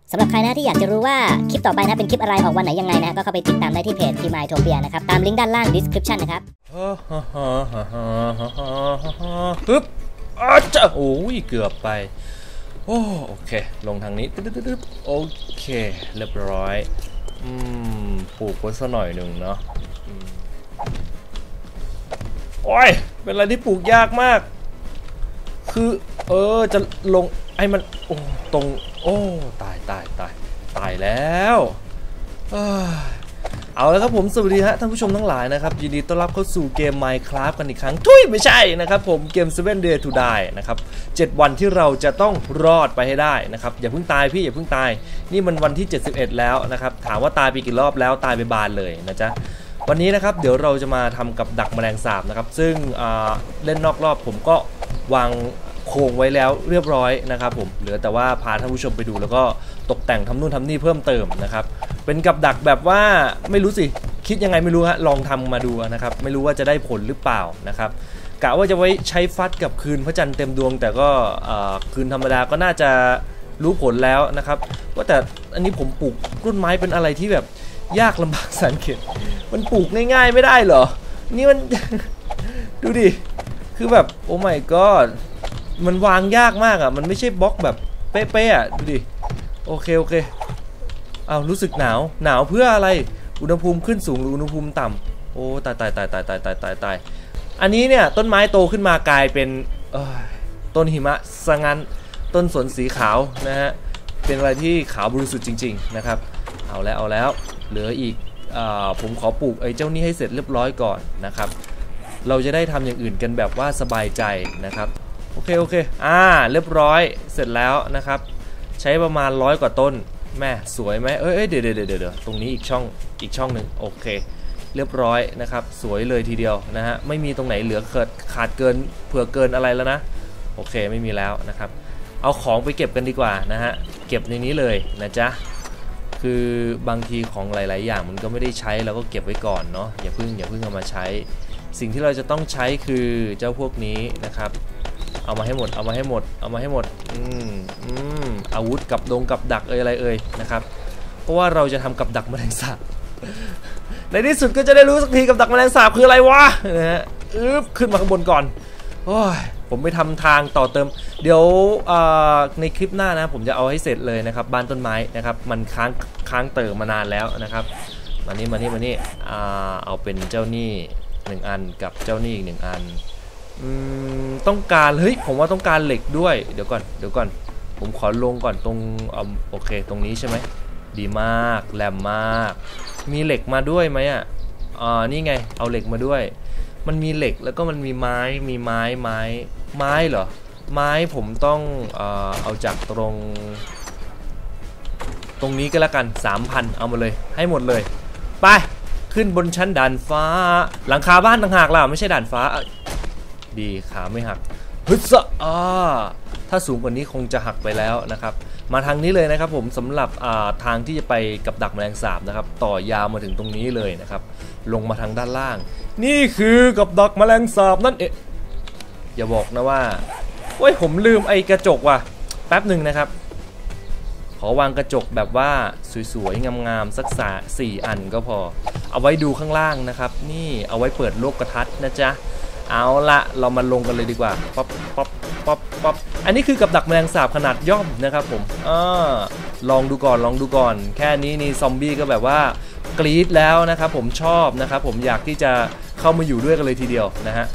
สำหรับใครนะที่อยากจะรู้ว่าคลิปต่อไปนะเป็นคลิปอะไรออกวันไหนยังไงนะก็เข้าไปติดตามได้ที่เพจ Primatopia นะครับตามลิงก์ด้านล่าง description นะครับปึ๊บอาจจะโอ้ยเกือบไปโอเคลงทางนี้โอเคเรียบร้อยปลูกไว้สักหน่อยหนึ่งเนาะโอ้ยเป็นอะไรที่ปลูกยากมากคือจะลงให้มันตรงตายแล้วเอาแล้วครับผมสวัสดีฮะท่านผู้ชมทั้งหลายนะครับยินดีต้อนรับเข้าสู่เกม Minecraft กันอีกครั้งไม่ใช่นะครับผมเกม 7 Day to Die นะครับ7วันที่เราจะต้องรอดไปให้ได้นะครับอย่าเพิ่งตายพี่อย่าเพิ่งตายนี่มันวันที่71แล้วนะครับถามว่าตายไปกี่รอบแล้วตายไปบานเลยนะจ๊ะวันนี้นะครับเดี๋ยวเราจะมาทำกับดักแมลงสาบนะครับซึ่งเล่นนอกรอบผมก็วางโครงไว้แล้วเรียบร้อยนะครับผมเหลือแต่ว่าพาท่านผู้ชมไปดูแล้วก็ตกแต่งทำนู่นทำนี่เพิ่มเติมนะครับเป็นกับดักแบบว่าไม่รู้สิคิดยังไงไม่รู้ฮะลองทำมาดูนะครับไม่รู้ว่าจะได้ผลหรือเปล่านะครับกะว่าจะไว้ใช้ฟัดกับคืนพระจันทร์เต็มดวงแต่ก็คืนธรรมดาก็น่าจะรู้ผลแล้วนะครับว่าแต่อันนี้ผมปลูกต้นไม้เป็นอะไรที่แบบยากลำบากแสนเข็ญมันปลูกง่ายๆไม่ได้เหรอนี่มัน ดูดิคือแบบโอ้ my god มันวางยากมากอ่ะมันไม่ใช่บล็อกแบบเป๊ะๆอ่ะดูดิโอเคเอารู้สึกหนาวเพื่ออะไรอุณหภูมิขึ้นสูงหรืออุณหภูมิต่ำโอ้ตายอันนี้เนี่ยต้นไม้โตขึ้นมากลายเป็นต้นหิมะซะงั้นต้นสนสีขาวนะฮะเป็นอะไรที่ขาวบริสุทธิ์จริงๆนะครับเอาแล้วเหลืออีกผมขอปลูกไอ้เจ้านี้ให้เสร็จเรียบร้อยก่อนนะครับเราจะได้ทำอย่างอื่นกันแบบว่าสบายใจนะครับโอเคเรียบร้อยเสร็จแล้วนะครับใช้ประมาณ100 กว่าต้นแม่สวยไหมเดี๋ยวตรงนี้อีกช่องหนึ่งโอเคเรียบร้อยนะครับสวยเลยทีเดียวนะฮะไม่มีตรงไหนเหลือขาดเกินเผื่อเกินอะไรแล้วนะโอเคไม่มีแล้วนะครับเอาของไปเก็บกันดีกว่านะฮะเก็บในนี้เลยนะจ๊ะคือบางทีของหลายๆอย่างมันก็ไม่ได้ใช้เราก็เก็บไว้ก่อนเนาะอย่าเพิ่งเอามาใช้สิ่งที่เราจะต้องใช้คือเจ้าพวกนี้นะครับเอามาให้หมดอาวุธกับดักอะไรนะครับเพราะว่าเราจะทำกับดักแมลงสาบในที่สุดก็จะได้รู้สักทีกับดักแมลงสาบคืออะไรวะนะฮะขึ้นมาข้างบนก่อนโอ้ยผมไปทำทางต่อเติมเดี๋ยวในคลิปหน้านะผมจะเอาให้เสร็จเลยนะครับบ้านต้นไม้นะครับมันค้างเติมมานานแล้วนะครับมานี่เอาเป็นเจ้านี่1 อันกับเจ้านี่อีก1 อันต้องการผมว่าต้องการเหล็กด้วยเดี๋ยวก่อนผมขอลงก่อนตรงโอเคตรงนี้ใช่ไหมดีมากแหลมมากมีเหล็กมาด้วยไหมนี่ไงเอาเหล็กมาด้วยมันมีเหล็กแล้วก็มันมีไม้เหรอไม้ผมต้องเอาจากตรงนี้ก็แล้วกัน 3,000 เอามาเลยให้หมดเลยไปขึ้นบนชั้นด่านฟ้าหลังคาบ้านต่างหากล่ะไม่ใช่ด่านฟ้าดีขาไม่หักถ้าสูงกว่านี้คงจะหักไปแล้วนะครับมาทางนี้เลยนะครับผมสำหรับทางที่จะไปกับดักแมลงสาบนะครับต่อยาวมาถึงตรงนี้เลยนะครับลงมาทางด้านล่างนี่คือกับดักแมลงสาบนั่นเองอย่าบอกนะว่าผมลืมไอ้กระจกว่ะแป๊บหนึ่งนะครับขอวางกระจกแบบว่าสวยๆงามๆสัก4 อันก็พอเอาไว้ดูข้างล่างนะครับนี่เอาไว้เปิดโลกทัศน์นะจ๊ะเอาละเรามาลงกันเลยดีกว่าป๊อปอันนี้คือกับดักแมลงสาบขนาดย่อมนะครับผมลองดูก่อนแค่นี้นี่ซอมบี้ก็แบบว่ากรี๊ดแล้วนะครับผมชอบนะครับผมอยากที่จะเข้ามาอยู่ด้วยกันเลยทีเดียวนะฮะ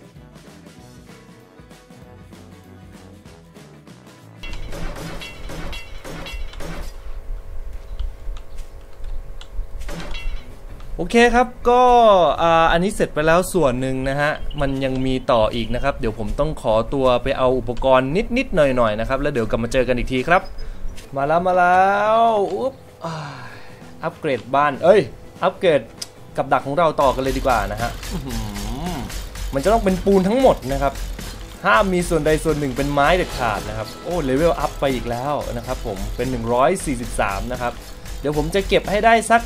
โอเคครับก็อันนี้เสร็จไปแล้วส่วนหนึ่งนะฮะมันยังมีต่ออีกนะครับเดี๋ยวผมต้องขอตัวไปเอาอุปกรณ์นิดหน่อยนะครับแล้วเดี๋ยวกลับมาเจอกันอีกทีครับมาแล้วอัปเกรดบ้านอัปเกรดกับดักของเราต่อกันเลยดีกว่านะฮะมันจะต้องเป็นปูนทั้งหมดนะครับห้ามมีส่วนใดส่วนหนึ่งเป็นไม้เด็ดขาดนะครับเลเวลอัพไปอีกแล้วนะครับผมเป็น143นะครับเดี๋ยวผมจะเก็บให้ได้สัก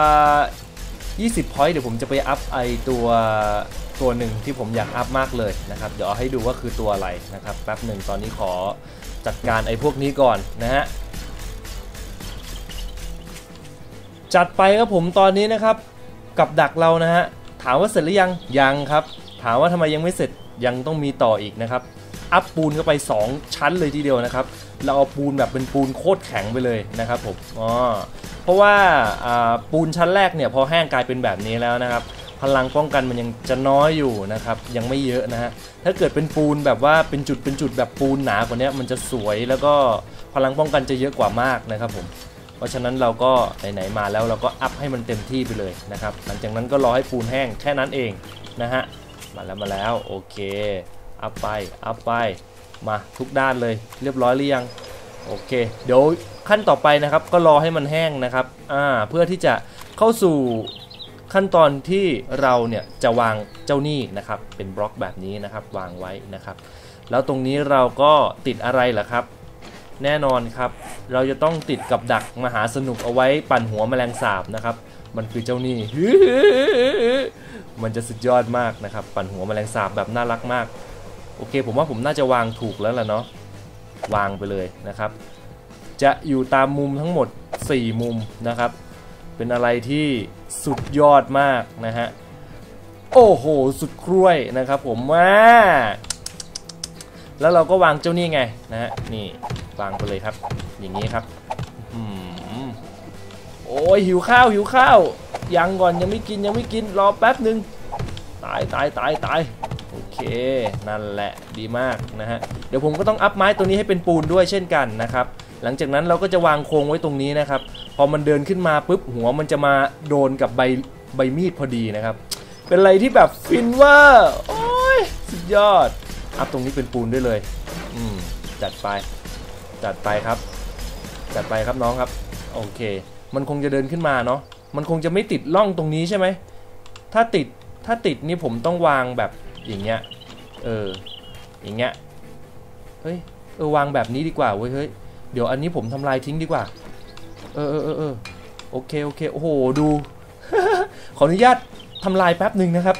20 point เดี๋ยวผมจะไปอัพไอตัวหนึ่งที่ผมอยากอัพมากเลยนะครับเดี๋ยวเอาให้ดูว่าคือตัวอะไรนะครับแป๊บหนึ่งตอนนี้ขอจัดการไอพวกนี้ก่อนนะฮะจัดไปครับผมตอนนี้นะครับกับดักเรานะฮะถามว่าเสร็จหรือยังครับถามว่าทำไมยังไม่เสร็จยังต้องมีต่ออีกนะครับอัพปูนเข้าไป2ชั้นเลยทีเดียวนะครับเราเอาปูนแบบเป็นปูนโคตรแข็งไปเลยนะครับผมเพราะว่าปูนชั้นแรกเนี่ยพอแห้งกลายเป็นแบบนี้แล้วนะครับพลังป้องกันมันยังจะน้อยอยู่นะครับยังไม่เยอะนะฮะถ้าเกิดเป็นปูนแบบว่าเป็นจุดแบบปูนหนากว่านี้มันจะสวยแล้วก็พลังป้องกันจะเยอะกว่ามากนะครับผมเพราะฉะนั้นเราก็ไหนๆมาแล้วเราก็อัพให้มันเต็มที่ไปเลยนะครับหลังจากนั้นก็รอให้ปูนแห้งแค่นั้นเองนะฮะมาแล้วโอเคอัพไปมาทุกด้านเลยเรียบร้อยหรือยังโอเคเดี๋ยวขั้นต่อไปนะครับก็รอให้มันแห้งนะครับเพื่อที่จะเข้าสู่ขั้นตอนที่เราเนี่ยจะวางเจ้านี่นะครับเป็นบล็อกแบบนี้นะครับวางไว้นะครับแล้วตรงนี้เราก็ติดอะไรล่ะครับแน่นอนครับเราจะต้องติดกับดักมหาสนุกเอาไว้ปั่นหัวแมลงสาบนะครับมันคือเจ้านี่ มันจะสุดยอดมากนะครับปั่นหัวแมลงสาบแบบน่ารักมากโอเคผมว่าผมน่าจะวางถูกแล้วล่ะเนาะวางไปเลยนะครับจะอยู่ตามมุมทั้งหมด4มุมนะครับเป็นอะไรที่สุดยอดมากนะฮะโอ้โหสุดครุ่ยนะครับผมแล้วเราก็วางเจ้านี่ไงนะฮะนี่วางไปเลยครับอย่างนี้ครับโอ้ยหิวข้าวยังก่อนยังไม่กินรอแป๊บหนึ่งตายโอเคนั่นแหละดีมากนะฮะเดี๋ยวผมก็ต้องอัพไม้ตัวนี้ให้เป็นปูนด้วยเช่นกันนะครับหลังจากนั้นเราก็จะวางโครงไว้ตรงนี้นะครับพอมันเดินขึ้นมาปุ๊บหัวมันจะมาโดนกับใบมีดพอดีนะครับเป็นอะไรที่แบบฟินว่าโอ้ยสุดยอดอัพตรงนี้เป็นปูนได้เลยจัดไปครับน้องครับโอเคมันคงจะเดินขึ้นมาเนาะมันคงจะไม่ติดร่องตรงนี้ใช่ไหมถ้าติดนี่ผมต้องวางแบบอย่างเงี้ยอย่างเงี้ยเฮ้ยวางแบบนี้ดีกว่าเว้ยเฮ้ยเดี๋ยวอันนี้ผมทำลายทิ้งดีกว่าโอเคโอ้โหดู ขออนุญาตทำลายแป๊บหนึ่งนะครับ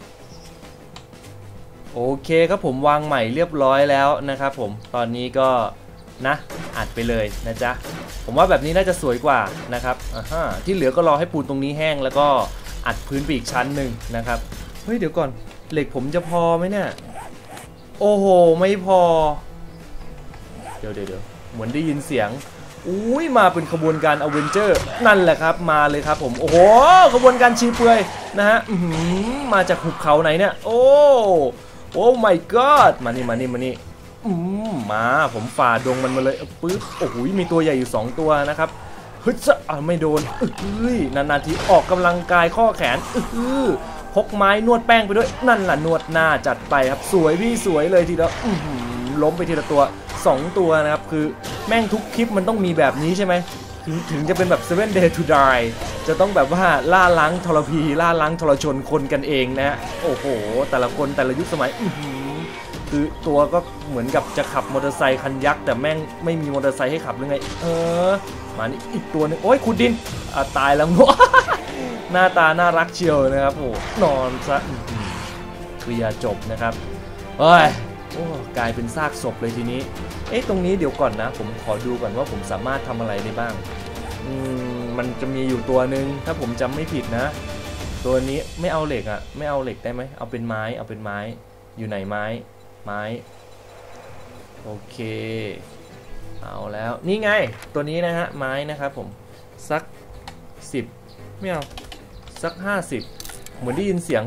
โอเคครับผมวางใหม่เรียบร้อยแล้วนะครับผมตอนนี้ก็นะอัดไปเลยนะจ๊ะผมว่าแบบนี้น่าจะสวยกว่านะครับที่เหลือก็รอให้ปูนตรงนี้แห้งแล้วก็อัดพื้นไปอีกชั้นหนึ่งนะครับเฮ้ยเดี๋ยวก่อนเหล็กผมจะพอไหมเนี่ยโอ้โหไม่พอเดี๋ยวเหมือนได้ยินเสียงอุ้ยมาเป็นขบวนการอเวนเจอร์นั่นแหละครับมาเลยครับผมโอ้โหขบวนการชีเปลือยนะฮะมาจากหุบเขาไหนเนี่ยโอ้ my god มานี่มาผมฝ่าดงมันมาเลยปึ๊บโอ้โหมีตัวใหญ่อยู่2ตัวนะครับฮึดซะไม่โดนนานๆทีออกกำลังกายข้อแขนพกไม้นวดแป้งไปด้วยนั่นแหละนวดหน้าจัดไปครับสวยพี่สวยเลยทีเดียวล้มไปทีละตัว2ตัวนะครับคือแม่งทุกคลิปมันต้องมีแบบนี้ใช่ไหมถึงจะเป็นแบบ 7 Day to Die จะต้องแบบว่าล่าล้างทรพีล่าล้างทรชนคนกันเองนะโอ้โหแต่ละคนแต่ละยุคสมัยคือตัวก็เหมือนกับจะขับมอเตอร์ไซค์คันยักษ์แต่แม่งไม่มีมอเตอร์ไซค์ให้ขับหรือไงมานี่อีกตัวนึงโอ้ยขุดดินตายแล้วหน้าตาน่ารักเชียวนะครับโอ้นอนซะเคลียร์จบนะครับโอ้กลายเป็นซากศพเลยทีนี้ตรงนี้เดี๋ยวก่อนนะผมขอดูก่อนว่าผมสามารถทำอะไรได้บ้างมันจะมีอยู่ตัวหนึ่งถ้าผมจำไม่ผิดนะตัวนี้ไม่เอาเหล็กไม่เอาเหล็กได้ไหมเอาเป็นไม้อยู่ไหนไม้โอเคเอาแล้วนี่ไงตัวนี้นะฮะไม้นะครับผมสัก10ไม่เอาสัก50เหมือนได้ยินเสียง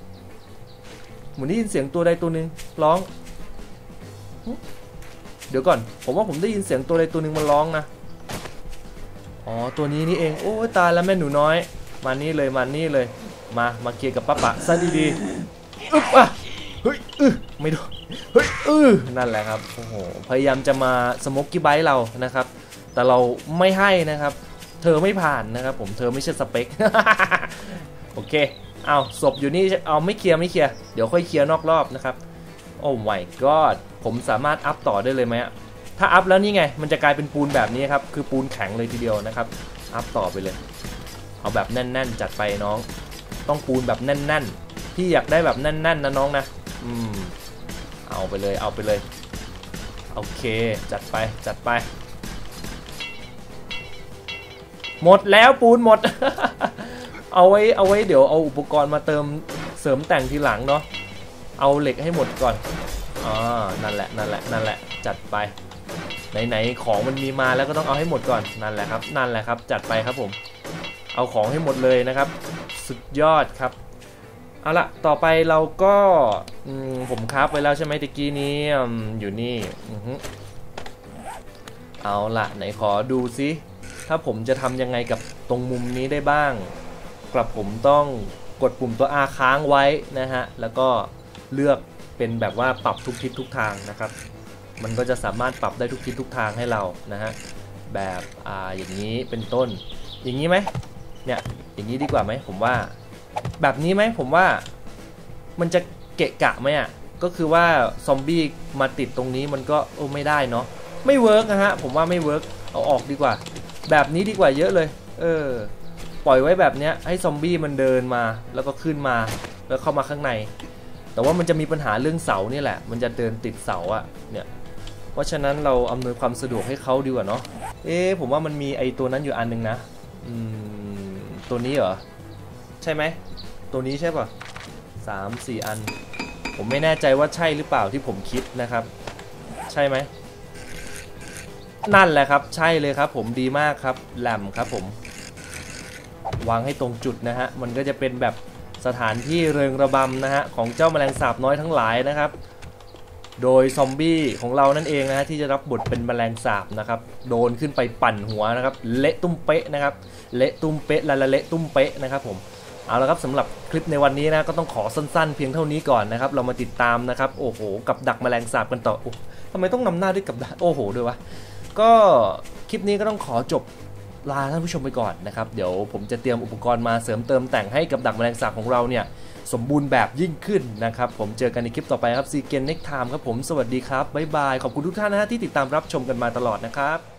ตัวใดตัวหนึ่งร้องเดี๋ยวก่อนผมว่าผมได้ยินเสียงตัวใดตัวหนึ่งมันร้องนะตัวนี้นี่เองโอ้ตายแล้วแม่หนูน้อยมานี่เลยมาเคลียร์กับป้าปะซะดีๆเฮ้ยไม่โดนเฮ้ยนั่นแหละครับโอ้โหพยายามจะมาสโมกกี้ไบต์เรานะครับแต่เราไม่ให้นะครับเธอไม่ผ่านนะครับผมเธอไม่ใช่สเปค โอเคเอาศพอยู่นี่เอาไม่เคลียร์เดี๋ยวค่อยเคลียร์นอกรอบนะครับโอ้ my god ผมสามารถอัพต่อได้เลยไหมถ้าอัพแล้วนี่ไงมันจะกลายเป็นปูนแบบนี้ครับคือปูนแข็งเลยทีเดียวนะครับอัพต่อไปเลยเอาแบบแน่นๆจัดไปน้องต้องปูนแบบแน่นๆพี่อยากได้แบบแน่นๆนะน้องนะเอาไปเลยโอเคจัดไปหมดแล้วปูนหมด เอาไว้เดี๋ยวเอาอุปกรณ์มาเติมเสริมแต่งทีหลังเนาะเอาเหล็กให้หมดก่อนนั่นแหละจัดไปไหนของมันมีมาแล้วก็ต้องเอาให้หมดก่อนนั่นแหละครับจัดไปครับผมเอาของให้หมดเลยนะครับสุดยอดครับเอาละต่อไปเราก็ผมคราฟไว้แล้วใช่ไหมตะกี้นี้อยู่นี่เอาละไหนขอดูซิถ้าผมจะทำยังไงกับตรงมุมนี้ได้บ้างกระผมต้องกดปุ่มตัว R ค้างไว้นะฮะแล้วก็เลือกเป็นแบบว่าปรับทุกทิศทุกทางนะครับมันก็จะสามารถปรับได้ทุกทิศทุกทางให้เรานะฮะแบบอย่างนี้เป็นต้นอย่างนี้ไหมเนี่ยอย่างนี้ดีกว่าไหมผมว่าแบบนี้ไหมผมว่ามันจะเกะกะไหมอ่ะก็คือว่าซอมบี้มาติดตรงนี้มันก็ไม่ได้เนาะไม่เวิร์กนะฮะผมว่าไม่เวิร์กเอาออกดีกว่าแบบนี้ดีกว่าเยอะเลยปล่อยไว้แบบเนี้ยให้ซอมบี้มันเดินมาแล้วก็ขึ้นมาแล้วเข้ามาข้างในแต่ว่ามันจะมีปัญหาเรื่องเสานี่แหละมันจะเดินติดเสาอะเนี่ยเพราะฉะนั้นเราอำนวยความสะดวกให้เขาดีกว่าเนาะผมว่ามันมีไอตัวนั้นอยู่อันนึงนะตัวนี้เหรอใช่ไหมตัวนี้ใช่ป่ะ3-4 อันผมไม่แน่ใจว่าใช่หรือเปล่าที่ผมคิดนะครับใช่ไหมนั่นแหละครับใช่เลยครับผมดีมากครับแหลมครับผมวางให้ตรงจุดนะฮะมันก็จะเป็นแบบสถานที่เริงระบำนะฮะของเจ้าแมลงสาบน้อยทั้งหลายนะครับโดยซอมบี้ของเรานั่นเองนะฮะที่จะรับบทเป็นแมลงสาบนะครับโดนขึ้นไปปั่นหัวนะครับเละตุ้มเป๊ะนะครับเละตุ้มเป๊ะละเละตุ้มเป๊ะนะครับผมเอาละครับสำหรับคลิปในวันนี้นะก็ต้องขอสั้นๆเพียงเท่านี้ก่อนนะครับเรามาติดตามนะครับโอ้โหกับดักแมลงสาบกันต่อทำไมต้องนำหน้าด้วยกับดักโอ้โหด้วยวะก็คลิปนี้ก็ต้องขอจบลาท่านผู้ชมไปก่อนนะครับเดี๋ยวผมจะเตรียมอุปกรณ์มาเสริมเติมแต่งให้กับดักแมลงสาบของเราเนี่ยสมบูรณ์แบบยิ่งขึ้นนะครับผมเจอกันในคลิปต่อไปครับซีเกนเน็กไทม์ครับผมสวัสดีครับบ๊ายบายขอบคุณทุกท่านนะฮะที่ติดตามรับชมกันมาตลอดนะครับ